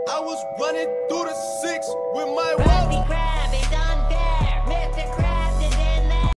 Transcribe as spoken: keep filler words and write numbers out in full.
I was running through the six with my